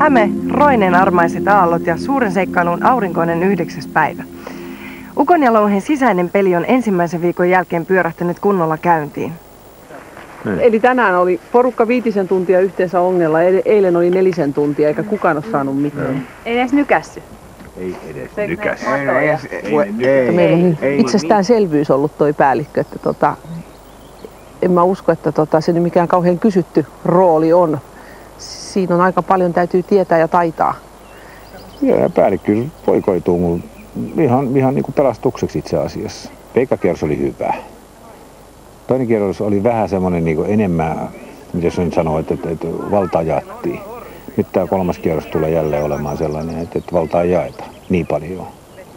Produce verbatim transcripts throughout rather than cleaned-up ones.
Häme, Roinen armaiset aallot ja suuren seikkailun aurinkoinen yhdeksäs päivä. Ukon ja Louhen sisäinen peli on ensimmäisen viikon jälkeen pyörähtänyt kunnolla käyntiin. Niin. Eli tänään oli porukka viitisen tuntia yhteensä ongella, eilen oli nelisen tuntia, eikä kukaan ole saanut mitään. Ei edes nykässy. Ei edes nykässy. Ei, ei, ei, ei, ei, meillä on niin itsestäänselvyys ollut toi päällikkö, että tota, en mä usko, että tota, se mikään kauhean kysytty rooli on. Siinä on aika paljon täytyy tietää ja taitaa. Joo, päällikkö poikoituu mulle ihan, ihan niin kuin pelastukseksi itse asiassa. Eka kierros oli hyvä. Toinen kierros oli vähän semmoinen niin kuin enemmän, mitä se nyt sanoo, että, että, että valtaa jaettiin. Nyt tämä kolmas kierros tulee jälleen olemaan sellainen, että, että valtaa jaetaan niin paljon.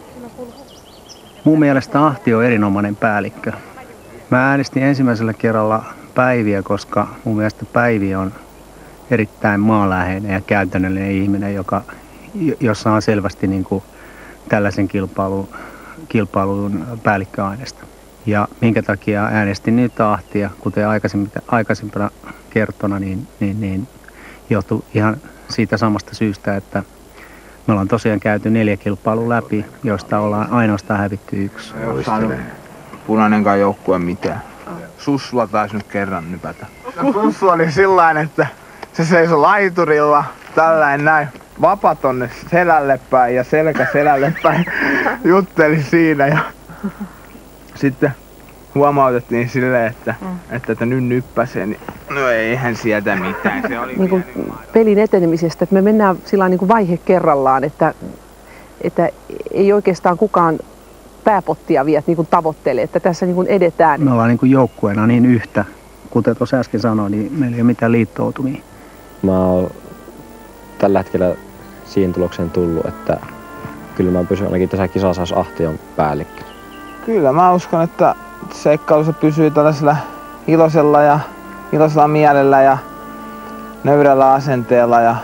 Mun mielestä Ahti on erinomainen päällikkö. Mä äänestin ensimmäisellä kerralla Päiviä, koska mun mielestä Päivi on erittäin maanläheinen ja käytännöllinen ihminen, joka, jossa on selvästi niin kuin tällaisen kilpailun, kilpailun päällikköaineesta. Ja minkä takia äänestin nyt Ahtia, kuten aikaisempana kertona, niin, niin, niin johtui ihan siitä samasta syystä, että me ollaan tosiaan käyty neljä kilpailua läpi, joista ollaan ainoastaan hävitty yksi. Ei ole saanut punainenkaan joukkue mitään. Sussula taisi nyt kerran nypätä. Sussu oli sillain, että se seisoi laiturilla, tällainen näin, vapa tonne selälle päin ja selkä selälle päin jutteli siinä. Ja sitten huomautettiin silleen, että, että, että nyt nyppäsee, niin no eihän sieltä mitään. Se oli niin kuin pelin etenemisestä, että me mennään sillä niin kuin vaihe kerrallaan, että, että ei oikeastaan kukaan pääpottia viet niin kuin tavoittelee, että tässä niin kuin edetään. Me ollaan niin kuin joukkueena niin yhtä, kuten tuossa äsken sanoin, niin meillä ei ole mitään liittoutumia. Mä oon tällä hetkellä siihen tulokseen tullut, että kyllä mä pysyn ainakin tässä kisassa, jos Ahti on päällikkö. Kyllä mä uskon, että seikkailussa pysyy tällaisella iloisella ja iloisella mielellä ja nöyrällä asenteella ja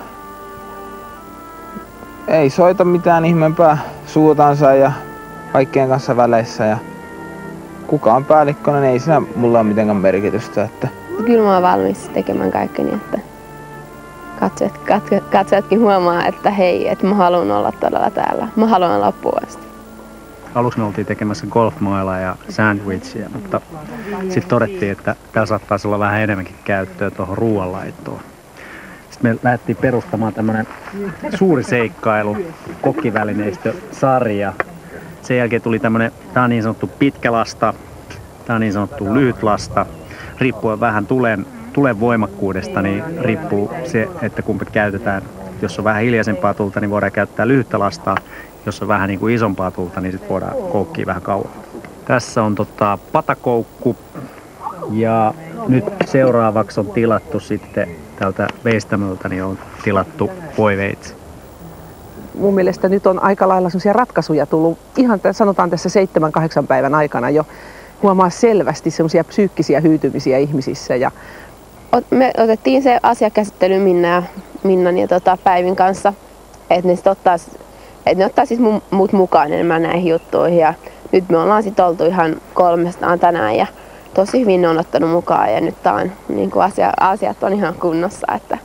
ei soita mitään ihmeempää suutansa ja kaikkien kanssa väleissä ja kuka on päällikkönä, niin ei siinä mulla ole mitenkään merkitystä. Että kyllä mä oon valmis tekemään kaikkeni, että katsojat, katsojatkin huomaa, että hei, että mä haluan olla todella täällä. Mä haluan loppuun asti. Aluksi me oltiin tekemässä golfmailaa ja sandwichia, mutta sitten todettiin, että täällä saattaisi olla vähän enemmänkin käyttöä tuohon ruoanlaittoon. Sitten me lähdettiin perustamaan tämmönen suuri seikkailu, kokkivälineistösarja. Sen jälkeen tuli tämmönen, tää on niin sanottu pitkä lasta, tää on niin sanottu lyhyt lasta. Riippuen vähän tulen, tulen voimakkuudesta, niin riippuu se, että kumpi käytetään. Jos on vähän hiljaisempaa tulta, niin voidaan käyttää lyhyttä lastaa. Jos on vähän niin kuin isompaa tulta, niin sitten voidaan koukkia vähän kauan. Tässä on tota patakoukku ja nyt seuraavaksi on tilattu sitten tältä veistämöltä, niin on tilattu voiveitsi. Mun mielestä nyt on aika lailla sellaisia ratkaisuja tullut ihan sanotaan tässä seitsemän kahdeksan päivän aikana jo. Huomaa selvästi sellaisia psyykkisiä hyytymisiä ihmisissä. Ja me otettiin se asiakäsittely Minna ja, Minnan ja tota Päivin kanssa, että ne ottaa Että ne ottaa siis mut mukaan enemmän näihin juttuihin ja nyt me ollaan sit oltu ihan kolmestaan tänään ja tosi hyvin ne on ottanut mukaan ja nyt on, niin kuin asia, asiat on ihan kunnossa. Että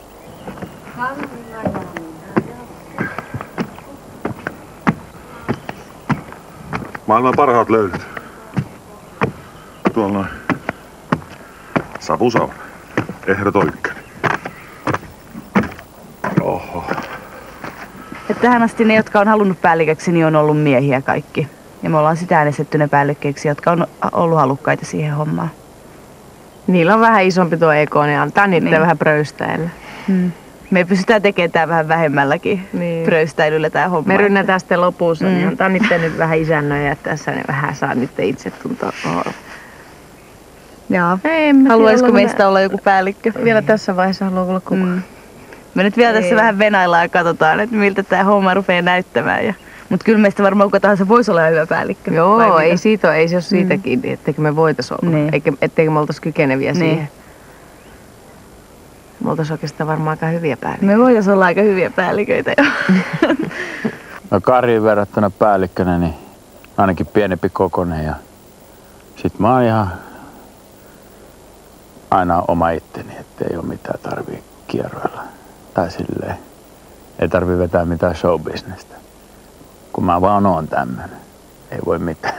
Maailman parhaat löydyt. Tuolla noin. Savusauna. Ehdoton ykkönen. Oho. Että tähän asti ne, jotka on halunnut päälliköksi, niin on ollut miehiä kaikki. Ja me ollaan sitä äänestetty ne päällikkeiksi, jotka on ollut halukkaita siihen hommaan. Niillä on vähän isompi tuo eko, niin antaa niitä niin vähän pröystäillä. Hmm. Me pystytään tekemään tää vähän vähemmälläkin niin pröystäilyllä tää homma. Me rynnätään sitten lopussa, mm. niin antaa niiden nyt vähän isännöjä, että tässä ne vähän saa niiden itse tuntua. Oh. Joo. Haluaisiko meistä olla joku päällikkö? Vielä tässä vaiheessa haluaa olla kukaan. Mm. Me nyt vielä Ei. tässä vähän venaillaan ja katsotaan, että miltä tää homma rupeaa näyttämään. Ja mutta kyllä meistä varmaan kuka tahansa voisi olla hyvä päällikkö. Joo, ei, siitä ole, ei se ole siitäkin, mm. etteikö me voitaisi olla, niin. Eikä, etteikö me oltaisi kykeneviä niin siihen. Me oltaisiin oikeastaan varmaan aika hyviä päälliköitä. Me voitaisiin olla aika hyviä päälliköitä jo. No Kariin verrattuna päällikkönä, niin ainakin pienempi kokoinen ja sit mä oon ihan aina oma itteni, ettei ole mitään tarvii kierroilla tai silleen. Ei tarvi vetää mitään showbisnestä. Kun mä vaan oon tämmönen. Ei voi mitään.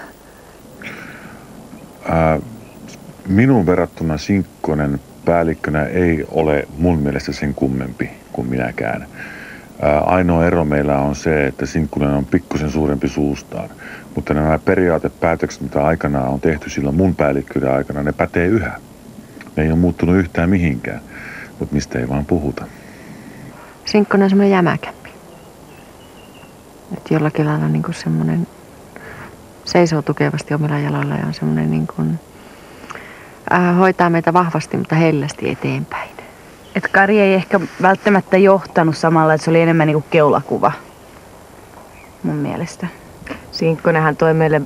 Ää, minun verrattuna Sinkkonen päällikkönä ei ole mun mielestä sen kummempi kuin minäkään. Ää, ainoa ero meillä on se, että Sinkkonen on pikkusen suurempi suustaan. Mutta nämä periaatepäätökset, mitä aikanaan on tehty silloin mun päällikkyyden aikana, ne pätee yhä. Ne ei ole muuttunut yhtään mihinkään, mutta mistä ei vaan puhuta. Sinkkonen on semmoinen jämäkämpi. Että jollakin lailla niin kuin semmoinen seisoo tukevasti omilla jaloilla ja on semmoinen niin kuin, äh, hoitaa meitä vahvasti, mutta hellästi eteenpäin. Et Kari ei ehkä välttämättä johtanut samalla, että se oli enemmän niin kuin keulakuva mun mielestä. Sinkkonenhan toi meille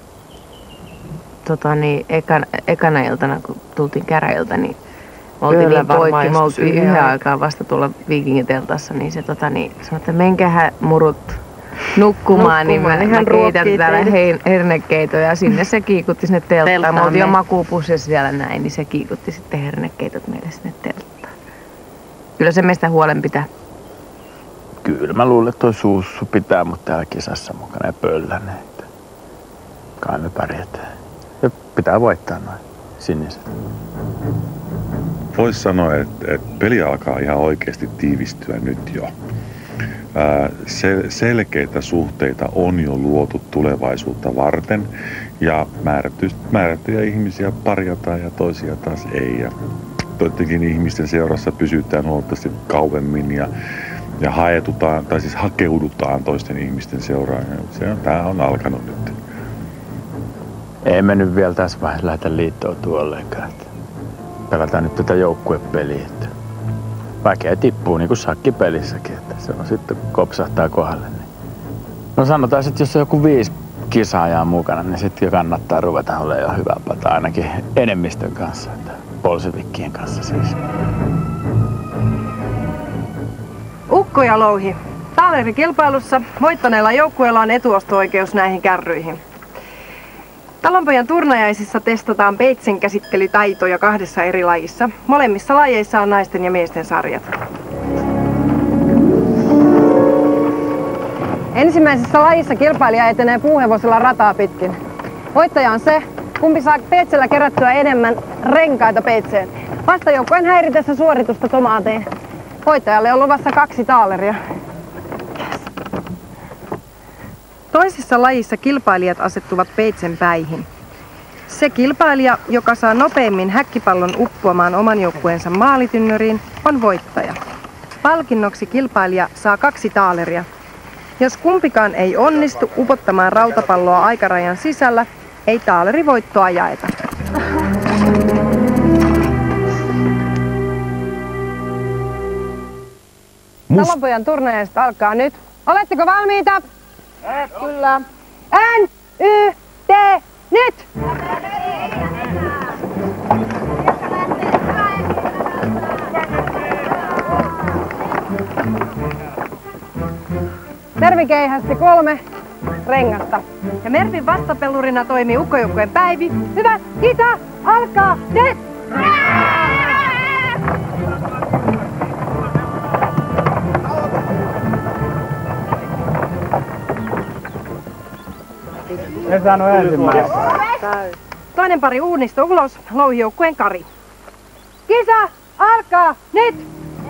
tota, niin, ekan, ekana iltana, kun tultiin käräjiltä, niin me oltiin niin poikki, me oltiin yhden aikaa vasta tulla viikingiteltassa, niin se tota, niin, sanoi, että menkähän murut nukkumaan, nukkumaan niin mä, mä keitän täällä hein, hernekeitoja ja sinne se kiikutti sinne telttaan. Me oltiin jo makuupussissa siellä näin, niin se kiikutti sitten hernekeitot meille sinne telttaan. Kyllä se meistä huolen pitää. Kyllä mä luulen, että toi Sussu pitää mut täällä kisassa mukana ja pöllänne. Kai me pärjätään. Ja pitää voittaa noin siniset. Voisi sanoa, että, että peli alkaa ihan oikeasti tiivistyä nyt jo. Ää, sel- selkeitä suhteita on jo luotu tulevaisuutta varten. Ja määrätty, määrättyjä ihmisiä parjataan ja toisia taas ei. Ja toistenkin ihmisten seurassa pysytään huomattavasti kauemmin ja Ja haetutaan, tai siis hakeudutaan toisten ihmisten seuraan. Se on, tää on alkanut nyt. Ei me nyt vielä tässä vaiheessa lähdetä liittoutumaan ollenkaan. Pelataan nyt tätä joukkuepeliä. Väkeä tippuu niin kuin shakkipelissäkin, että se on sitten kopsahtaa kohdalle. Niin. No sanotaan, että jos on joku viisi kisaajaa mukana, niin sitten jo kannattaa ruveta olemaan jo hyvä pata, ainakin enemmistön kanssa, että bolshevikkien kanssa siis. Ukko ja Louhi. Taalerikilpailussa voittaneella joukkueella on etuosto-oikeus näihin kärryihin. Talonpojan turnajaisissa testataan peitsen käsittelytaitoja kahdessa eri lajissa. Molemmissa lajeissa on naisten ja miesten sarjat. Ensimmäisessä lajissa kilpailija etenee puuhevosella rataa pitkin. Voittaja on se, kumpi saa peitsellä kerättyä enemmän renkaita peitseen. Vastajoukkueen häiritessä suoritusta tomaateen. Voittajalle on luvassa kaksi taaleria. Toisessa lajissa kilpailijat asettuvat peitsen päihin. Se kilpailija, joka saa nopeimmin häkkipallon uppoamaan oman joukkueensa maalitynnyriin, on voittaja. Palkinnoksi kilpailija saa kaksi taaleria. Jos kumpikaan ei onnistu upottamaan rautapalloa aikarajan sisällä, ei taalerivoittoa jaeta. Talonpojan turnajaiset alkaa nyt. Oletteko valmiita? Eh, kyllä. N, Y, T, nyt! Mervi keihästi kolme rengasta. Ja Mervin vastapelurina toimii ukkojoukkueen Päivi. Hyvä, kisa alkaa nyt! En saanut ensimmäistä. Toinen pari uunista ulos, Louhi-joukkueen Kari. Kisa alkaa nyt!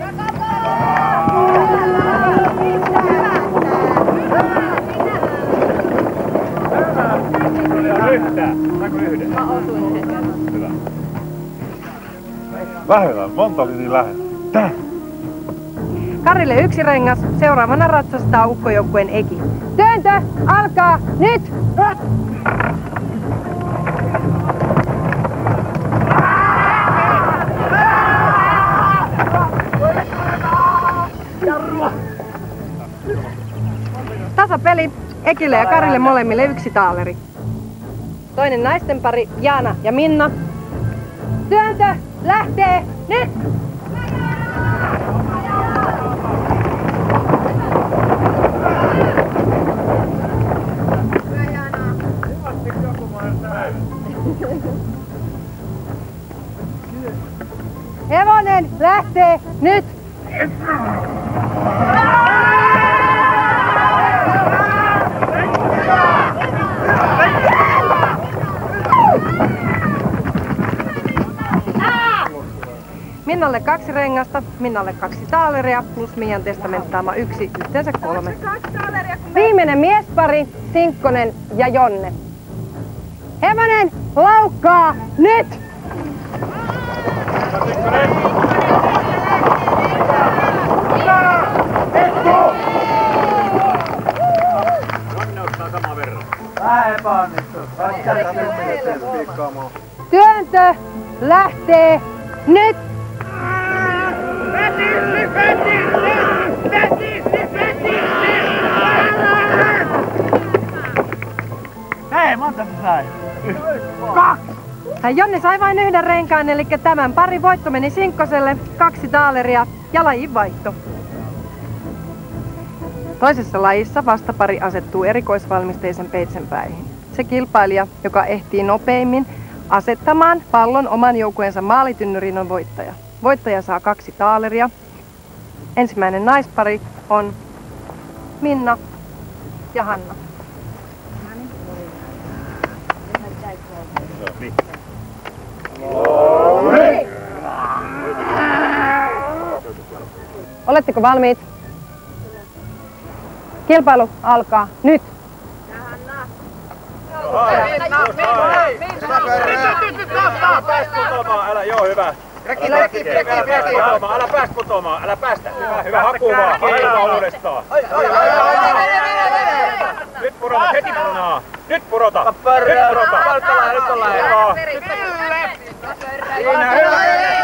Lähellä, monta oli niin lähellä. Tää! Karille yksi rengas, seuraavana ratsastaa ukkojoukkueen Eki. Työntö alkaa nyt! Tasapeli, Ekille ja Karille molemmille yksi taaleri. Toinen naisten pari, Jaana ja Minna. Työntö lähtee nyt! Hevonen lähtee nyt! Minnalle kaksi rengasta, Minnalle kaksi taaleria plus Mian testamenttaama yksi, yhteensä kolme. Viimeinen miespari, Sinkkonen ja Jonne. Hevonen laukkaa nyt! Työntö lähtee nyt! Hei, monta se sai? Kaksi! Jonne sai vain yhden renkaan, eli tämän parin voitto meni Sinkkoselle, kaksi taaleria ja lajin vaihto. Toisessa lajissa vastapari asettuu erikoisvalmisteisen peitsenpäihin. Se kilpailija, joka ehtii nopeimmin asettamaan pallon oman joukkueensa maalitynnyriin, on voittaja. Voittaja saa kaksi taaleria. Ensimmäinen naispari on Minna ja Hanna. Oletteko valmiit? Kilpailu alkaa nyt. Älä, joo, hyvä. Reki, reki, reki, reki. Älä päästä putoamaan, älä päästä. Hyvä, hyvä, haku vaan, haku vaan uudestaan. Nyt purota, heti punaa. Nyt purota, nyt purota. Nyt ollaan, nyt ollaan. Siinä, hyvä.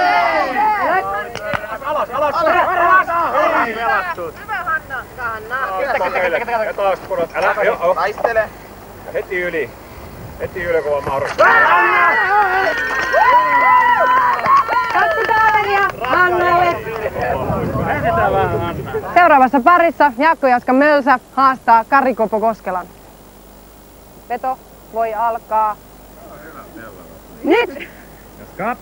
Alas, alas, alas. Hyvin pelattu. Hyvä, Hanna. Hanna. Ja taas purot, älä, joo. Taistele. Heti yli. Heti yli, kun on mahdollista. Kaksi taaleria Hannalle. Seuraavassa parissa Jaakko Jaska Mölsä haastaa Kari Kopo Koskelan. Veto voi alkaa nyt! Jaska!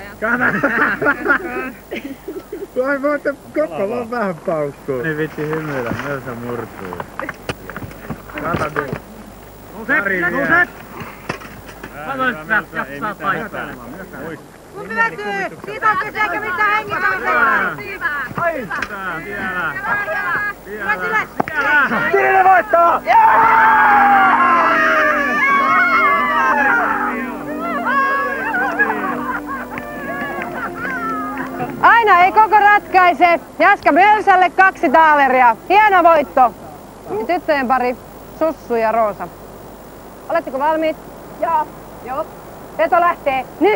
Vai voitte Kopo vaan vähän paukkuu. Niin vitsi hymyillä, Mölsä murtuu. Kata nyt. Kari vielä. Sanoit, että jaksaa taistelemaan. Kun hyötyy! Siitä on kyse eikä mitään hengittämisellä! Hyvä! Vielä! Vielä! Vielä! Kirille voittaa! Aina ei koko ratkaise. Jaska Mölsälle kaksi taaleria. Hieno voitto. Ja tyttöjen pari Sussu ja Roosa. Oletteko valmiit? Joo. Joo. Veto lähtee nyt!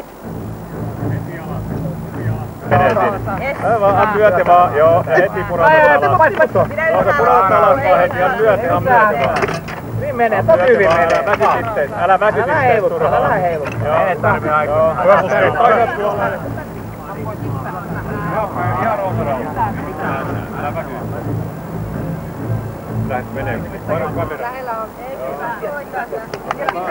Aivan, myöten vaan, joo, ja heti purata alas. Roosa purata alas vaan heti, ja myöten, ja myöten vaan. Niin menee, tot hyvin menee. Älä väsy sitten, älä väsy sitten turhaan. Älä heilu, älä heilu. Joo, hyvä puskee, toiselle puolelle. Ihan Roosa rauha. Älä väsy. Lähet menee, paino kamera. Lähellä on, ei hyvä.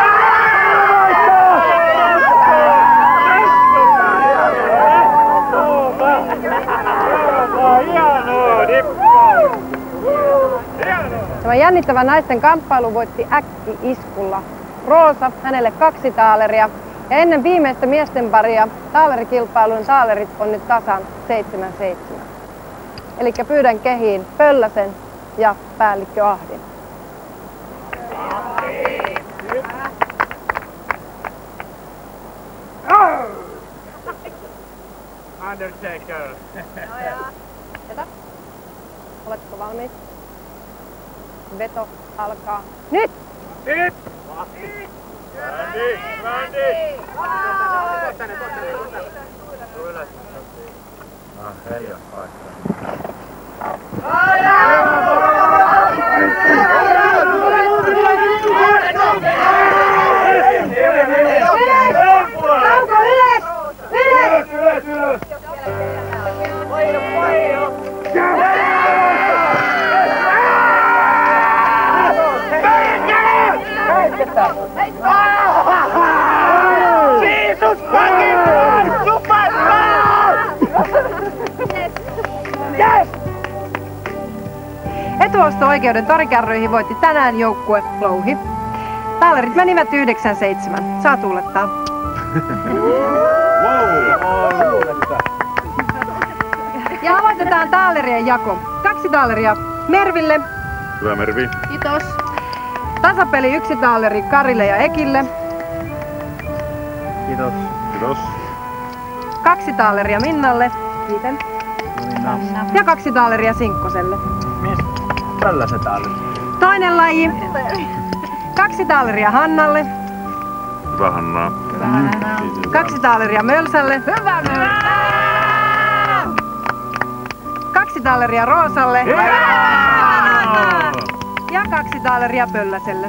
Tämä jännittävä naisten kamppailu voitti äkki-iskulla. Roosa, hänelle kaksi taaleria. Ja ennen viimeistä miesten paria taalerikilpailun taalerit on nyt tasan seitsemän seitsemän. Eli pyydän kehiin Pölläsen ja päällikkö Ahdin. Undertaker. Vetä. Oletko valmiit? Veto alkaa nyt! Nyt! Randy! Randy! Tänne, tänne, tänne. Ah, Helja paikka. Lauko ylös! Ylös! Ylös, ylös! Paino, paino! Jesus fucking superstar! Yes! Etuosto-oikeuden torikärryihin voitti tänään joukkue Louhi. Taalerit menivät yhdeksän seitsemän. Saa tuulettaa. Wow! Aloitetaan taalerien jako. Kaksi taaleria Merville. Hyvä Mervi. Kiitos. Tasapeli yksi taaleri Karille ja Ekille. Kiitos. Kiitos. Kaksi taaleria Minnalle. Kiitän. Ja kaksi taaleria Sinkkoselle. Tällä se taaleri. Toinen laji. Kaksi taaleria Hannalle. Hyvä Hanna. Kaksi taaleria Mölsälle. Hyvä Mölsä! Kaksi taaleria Roosalle. Hyvä! Ja kaksi taaleria Pölläselle.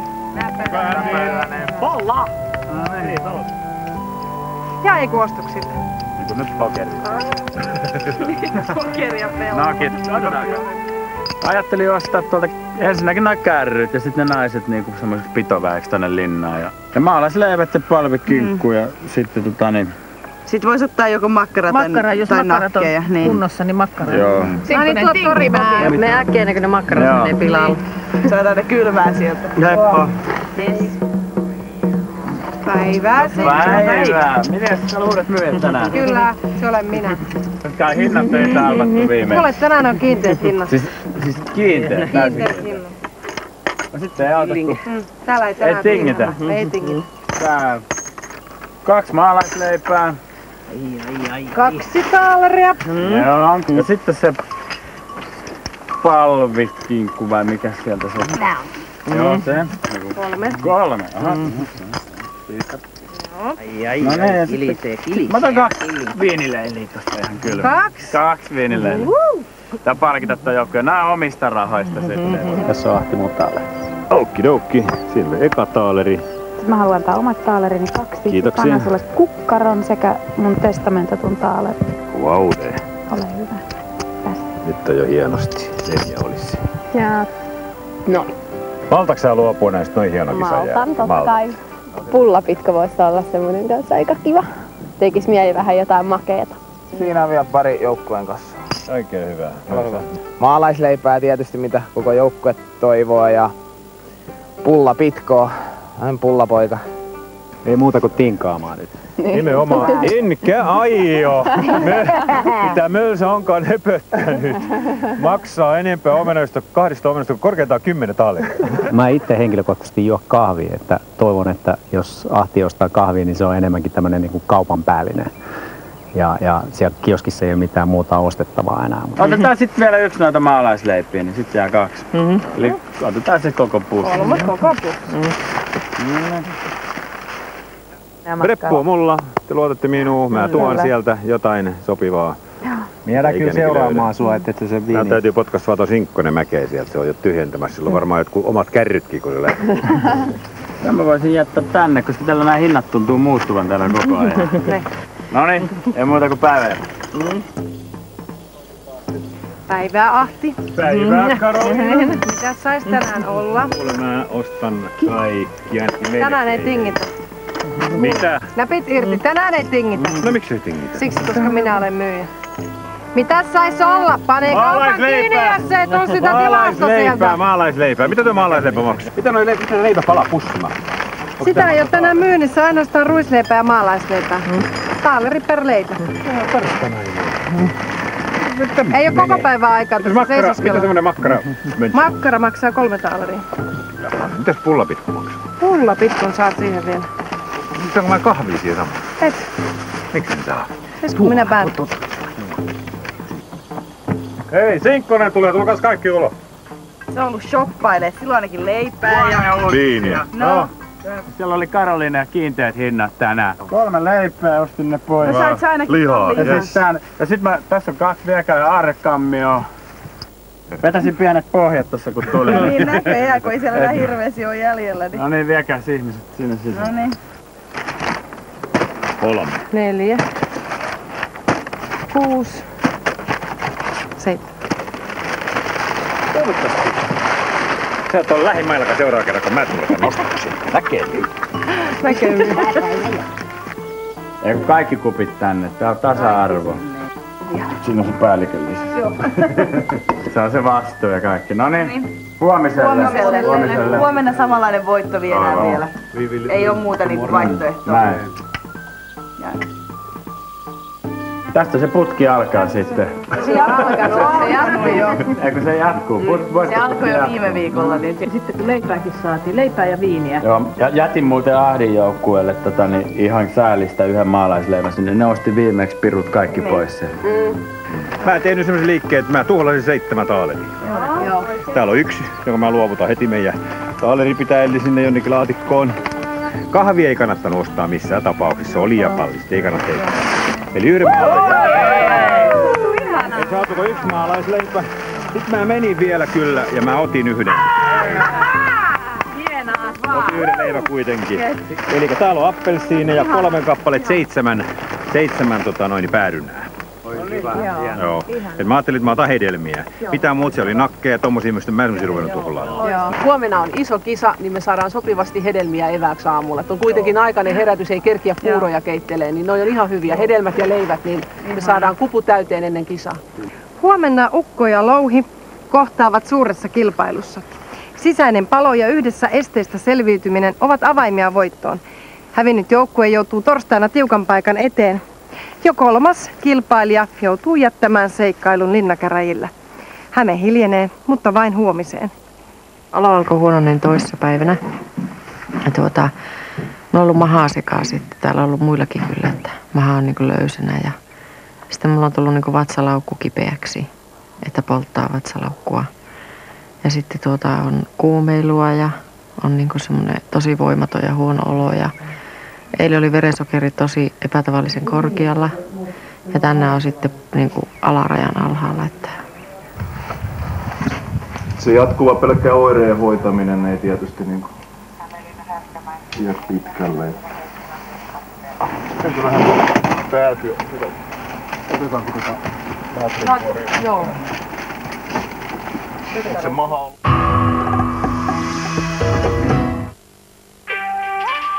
Polla! Ja ei kuostuksille. Niin nyt pokeri. Pokeria pelaa. No kiitos. Ajattelin ostaa tuolta ensinnäkin noin kärryt ja sitten ne naiset niinku semmoiseksi pitoväeksi tonne linnaan. Ja, ja maalaisleivät ja palvikinkku mm. ja sitten tota niin... Sitten voisi ottaa joko makkara tai, Makkara, jos tai makkarat on nakkeja. Niin. kunnossa, niin makkara. Joo. Sinkkonen tingitään. Me äkkiä ennen kuin ne makkarat menee pilalle. Saadaan ne kylmää sieltä. Leppo. Yes. Päivää se. Päivää. Miten sä luulet myyjät tänään? Kyllä, se olen minä. Kai hinnat ei taalattu viimein. Mulle tänään on kiinteät hinnat. Siis, siis kiinteät? Kiinteät hinnat. No sitten ei autettu. Mm, täällä ei tänään Ei tingitä. tiinaa. Ei tingitä. Tää kaksi maalaisleipää. Kaksi taaleria. Mm. Joo. Ja sitten se palvikinkku vai mikä sieltä se on? Mm. Joo se. Kolme. Kolme, aha. Mm. Ai ai no niin, ai, kilisee, kilisee. Mä otan kaksi viinileiliä tosta ihan kylmä. Kaksi? Kaksi viinileiliä. Uh-huh. Tää palkita toi joukkoja. Nää on omista rahoista sitten. Mm-hmm. Tässä on Ahti mun taaleri. Okidoki, sille eka taaleri. Mä haluan antaa omat taalerini kaksi. Kiitoksia. Annan sulle kukkaron sekä mun testamentatun taalerin. Vaude. Ole hyvä. Tässä. Nyt on jo hienosti. Neljä olisi. Ja no. Maltatko sä luopua näistä noin hieno kisajää? Maltan, totta kai. Pullapitko voisi olla semmonen kanssa aika kiva. Tekis mieli vähän jotain makeeta. Siinä on vielä pari joukkueen kanssa. Oikein hyvä. Maalaisleipää tietysti mitä koko joukkue toivoo ja pullapitkoa. Hän pullapoika. Ei muuta kuin tinkaamaan nyt. Niin. Nimenomaan. Enkä aio. Mitä Mölsä onkaan höpöttänyt. Maksaa enempää omenoista, kahdesta omenoista kuin korkeintaan kymmenen taaleria. Mä itse henkilökohtaisesti juo kahvia, että toivon, että jos Ahti ostaa kahvia, niin se on enemmänkin tämmönen niin kuin kaupan päällinen. Ja, ja siellä kioskissa ei ole mitään muuta ostettavaa enää. Otetaan sitten vielä yksi noita maalaisleipiä, niin sitten jää kaksi. Mm-hmm. Eli otetaan se koko pussi. Kolme koko pussi. Mm. Reppu on mulla, te luotatte minuun, mä tuon Kyllä. sieltä jotain sopivaa. Jäädään kyllä Eikä seuraamaan sua, että et sä sen viini. Nää täytyy potkaista Vato Sinkkonen mäkeä sieltä, se on jo tyhjentämässä. Sillä on varmaan jotkut omat kärrytkin, kun se lähtee. Tämän mä voisin jättää tänne, koska tällä nämä hinnat tuntuu muuttuvan täällä koko ajan. Noniin, ei muuta kuin päivää. Päivää Ahti. Päivää Karoliina. Mitä sais tänään olla? Kuule mä ostan kaikkia. Tänään ei tingitä. Mitä? Näpit irti. Tänään ei tingitä. No miksi ei tingitä? Siksi, koska minä olen myyjä. Mitäs sais olla? Panee kaupan kiinni, jos ei tuu sitä tilasta sieltä. Maalaisleipää. Mitä tuo maalaisleipä maksaa? Mitä noi leipä, mitä leipä palaa pussimaan? Sitä ei ole tänään myynnissä, ainoastaan ruisleipää ja maalaisleipää. Taaleri per leipä. Ei ole koko päivää aikaa tässä seisoskella. Mitä semmonen makkara? Makkara maksaa kolme taaleria. Mitäs pullapitku maksaa? Pullapitkun saat siihen vielä. Mitä mä kahvia siihen samaan? Et. Miksi en saa? Siis kun minä päätän. Hei, Sinkkonen tulee, tulkaas kaikki ulos. Se on ollut shoppailee, silloin ainakin leipää ja... Viiniä. No. Siellä oli Karoliina ja kiinteät hinnat tänään. Kolme leipää, ostin ne pois. No sait sä ainakin lihaa. Ja Yes. sit, tän, ja sit mä, tässä on kaksi viekää ja aarrekammio. Vetäsin pienet pohjat tossa kun tuli. Niin näköjään, kun ei siellä enää hirveästi ole jäljellä. Niin... No niin, viekääs ihmiset sinne sisään. No niin. Kolme. Neljä. Kuusi. Seitsemän. Toivottavasti. Sä oot on lähimailaka seuraava kerran, kun mä tulen nostamuksia. Näkemiin. Näkemiin. Eikö kaikki kupit tänne? Tää on tasa-arvo. Siinä on se päälliköllistä. Se on se vastuu ja kaikki. No niin, huomiselle. Huomiselle. Huomiselle. Huomenna samanlainen voitto viedään Aivan. vielä. Ei oo muuta niinku vaihtoehtoa. Näin. Näin. Tästä se putki alkaa sitten. Se alkaa, se jatkuu jo. Eikö se jatkuu? Put, se alkoi jo viime viikolla. Niin sitten kun leipääkin saatiin, leipää ja viiniä. Joo, ja jätin muuten Ahdin joukkueelle tota, niin ihan säälistä yhden maalaisleivän sinne. Ne osti viimeksi pirut kaikki niin. Pois sen. Mm. Mä tein nyt semmoisen liikkeen, että mä tuhlasin seitsemän taaleria. Joo. Täällä on yksi, jonka mä luovutan heti meidän taaleripitäjälle sinne jonnekin laatikkoon. Kahvi ei kannattanut ostaa missään tapauksessa, se on liian kallista, ei kannata tehdä. Eli yhden maalaisleipä. Et saatuko yksi maalaisleipä? Sitten mä menin vielä kyllä ja mä otin yhden. Otin yhden leivän kuitenkin. Eli täällä on appelsiineja ja kolmen kappaleet seitsemän, seitsemän tota noin päädynää. Joo. Et mä ajattelin, että mä otan hedelmiä. Mitä muut siellä oli nakkeja ja tommosia, mistä mä en olisi ruvennut tuhlaamaan. Huomenna on iso kisa, niin me saadaan sopivasti hedelmiä evääksi aamulla. Et on kuitenkin aikainen herätys, ei kerkiä puuroja keittelee, niin ne on ihan hyviä. Hedelmät ja leivät, niin me saadaan kupu täyteen ennen kisaa. Huomenna Ukko ja Louhi kohtaavat suuressa kilpailussa. Sisäinen palo ja yhdessä esteistä selviytyminen ovat avaimia voittoon. Hävinnyt joukkue joutuu torstaina tiukan paikan eteen. Jo kolmas kilpailija joutuu jättämään seikkailun linnakäräjillä. Häme hiljenee, mutta vain huomiseen. Alo alkoi huononeen toissapäivänä. Ja tuota, on ollut mahaa sekaan sitten. Täällä on ollut muillakin kyllä, että maha on niin kuin löysänä. Ja sitten mulla on tullut niin kuin vatsalaukku kipeäksi, että polttaa vatsalaukkua. Ja sitten tuota on kuumeilua ja on niin kuin semmoinen tosi voimaton ja huono olo. Ja eilen oli verensokeri tosi epätavallisen korkealla ja tänään on sitten niin kuin alarajan alhaalla. Että... Se jatkuva pelkkä oireen hoitaminen ei tietysti niin kuin jää pitkälle. Entä vähän päätyä? Otetaanko tätä päätyä? Joo. Onko se maha ollut?